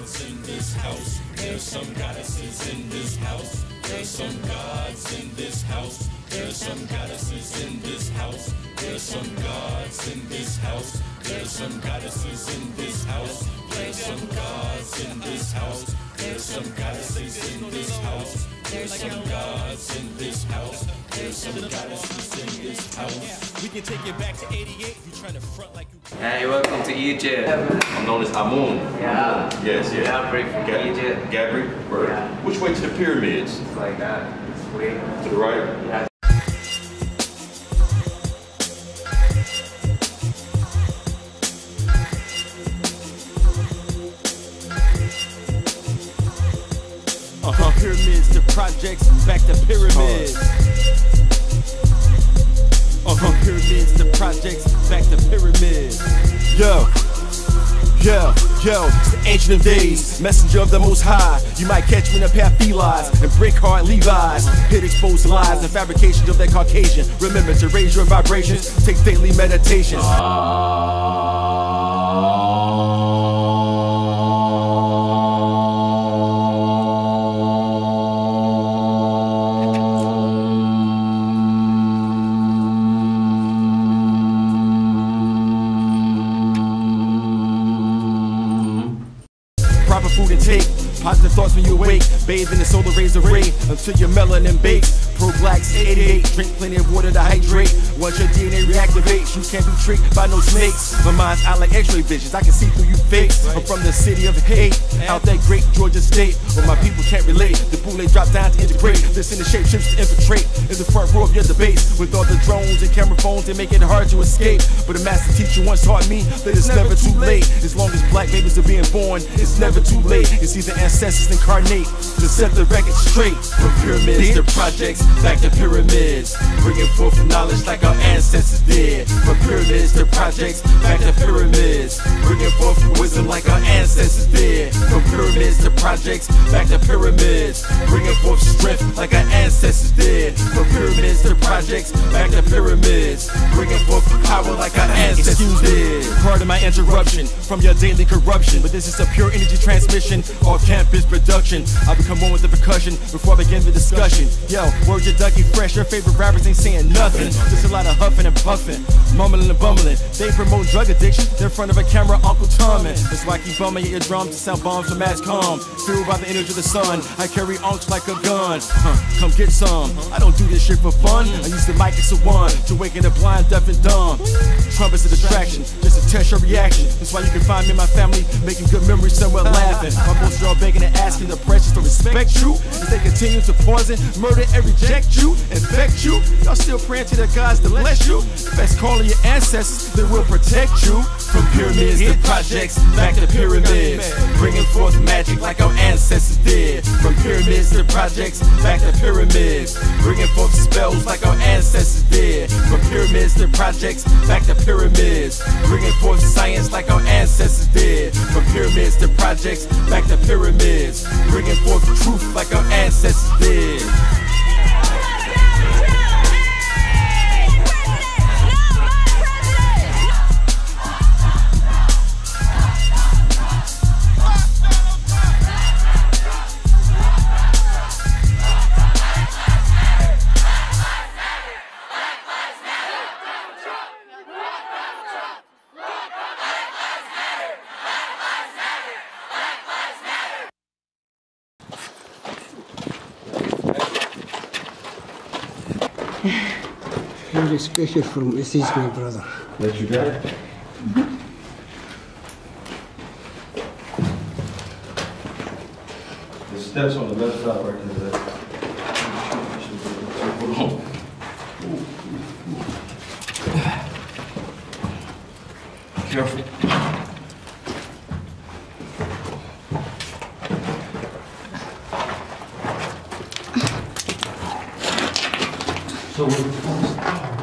gods in this house. There's some goddesses in this house. There's some gods in this house. There's some goddesses in this house. There's some gods in this house. There's some goddesses in this house. There's some gods in this house. There's some goddesses in this house. There's some gods in this house. There's some goddesses in this house. We can take it back to 88 if you're trying to front like you. Hey, welcome to Egypt. I'm known as Amun. Yeah. Yes, yes. Gabri from Egypt. Gabri? Right. Yeah. Which way to the pyramids? It's like that. This way. To the right? Yeah. Pyramids to projects, back to pyramids. Pyramids to projects, back to pyramids. Yo, it's the ancient of days, messenger of the most high. You might catch me in a pair of felines and brick hard Levi's. Hit exposed lies and fabrications of that Caucasian. Remember to raise your vibrations, take daily meditations. Proper food intake, positive thoughts when you awake. Bathe in the solar rays array until your melanin bakes. Pro-blacks 88, drink plenty of water to hydrate. Once your DNA reactivates, you can't be tricked by no snakes. My mind's out like x-ray visions, I can see through you fakes. I'm from the city of hate, out that great Georgia state, where my people can't relate. The boule drop down to integrate, listen to shape shifts to infiltrate. In the front row of your debates, with all the drones and camera phones, they make it hard to escape. But a master teacher once taught me that it's never too late. As long as black babies are being born, it's never too late. It's either ancestors incarnate to set the record straight. From pyramids to projects, back to pyramids, bringing forth knowledge like our ancestors did. From pyramids to projects, back to pyramids, bringing forth wisdom like our ancestors did. From pyramids to projects, back to pyramids, bringing forth strength like our ancestors did. From pyramids to projects, back to pyramids, bringing forth power like our ancestors did. Pardon my interruption from your daily corruption, but this is a pure energy transmission, off-campus production. I become one with the percussion before I begin the discussion. Yo, word to Ducky Fresh, your favorite rappers ain't saying nothing. There's a lot of huffing and puffing, mumbling and bumbling. They promote drug addiction, they're in front of a camera, Uncle Tommy. That's why I keep bumming your eardrums to sound bombs from Mass Comm. Fueled by the energy of the sun, I carry unks like a gun. Come get some, I don't do this shit for fun. I used to mic as a one, to waking the blind, deaf and dumb. Trumpets a distraction, just to test your reaction. That's why you can find me and my family making good memories somewhere laughing. My most y'all begging and asking the precious to respect you as they continue to poison, murder and reject you, infect you. Y'all still praying to their gods to bless you. Best calling your ancestors that will protect you. From pyramids to projects, back to pyramids, bringing forth magic like our ancestors did. From pyramids to projects, back to pyramids, bringing forth spells like our ancestors did. From pyramids to projects, back to pyramids, bringing forth science like our ancestors did. From pyramids to projects, back to pyramids, bringing forth truth like our ancestors did. Very special from This is my brother. That you got? The steps on the left side right there. Hold on. Careful. So